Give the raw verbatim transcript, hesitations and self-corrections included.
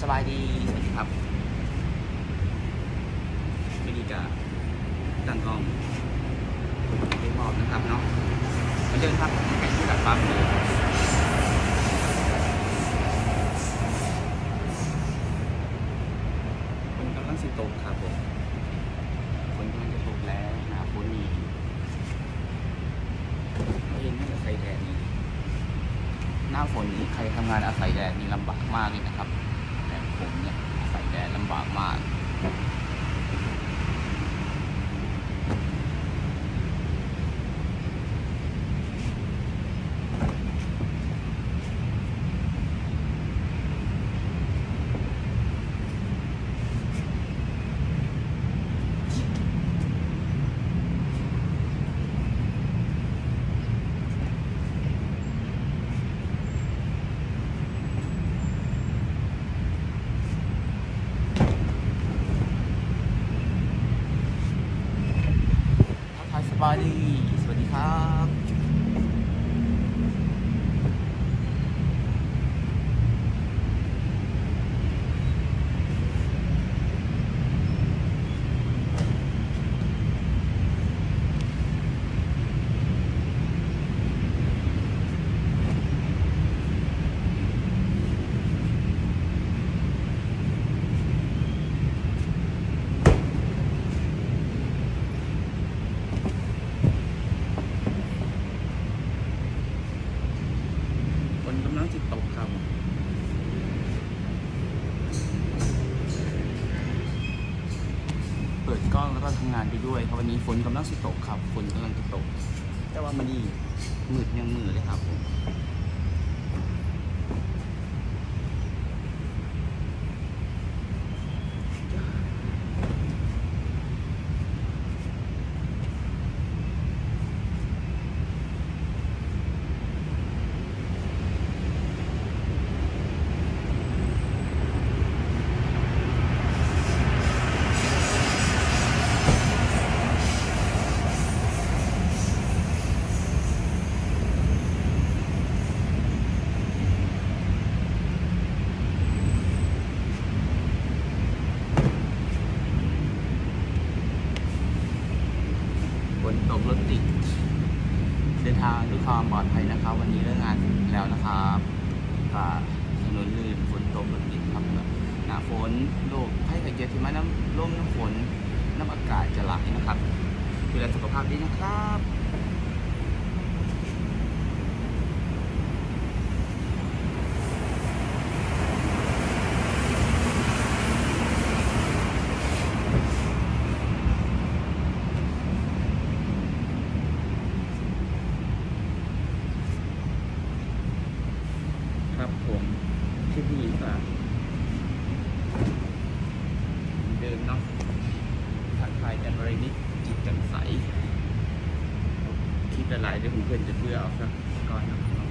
บายดีสวัสดีครับไม่ดีจะตั้งกล้องเรียกมอบนะครับเนาะมาเดินครับที่ดัดฟ้าเลยคนกำลังสิตกครับผมคนกำลังจะตกแล้วนะฝนนี่เองน่าจะใส่แดดนี่หน้าฝนนี่ใครทำงานอาศัยแดดนี่ลำบากมากเลยนะครับแต่ผมเนี่ยอาศัยแดดลำบากมากสบายดีสวัสดีครับกำลังจิตตกครับเปิดกล้องแล้วก็ทำงานไปด้วยครับวันนี้ฝนกำลังจิตตกครับฝนกำลังจะตกแต่ว่ามันนี่มืดยังมืดเลยครับผมฝนตกรถติดเดินทางด้วยความปลอดภัยนะครับวันนี้เลิกงานแล้วนะครับก็ถนนลื่นฝนตกรถติดครับหนาฝนโรคไข้ไข้เจ็บที่มาน้ำลมน้ำฝนน้ำอากาศจะไหลนะครับดูแลสุขภาพดีนะครับครับผมที่นี่ก็เดิมเนาะทักทายกันอะไรนิดจิตแจ่มใสคิดอะไรเดี๋ยวผมเพื่อนจะเบื่อเอาสักก่อนนะครับ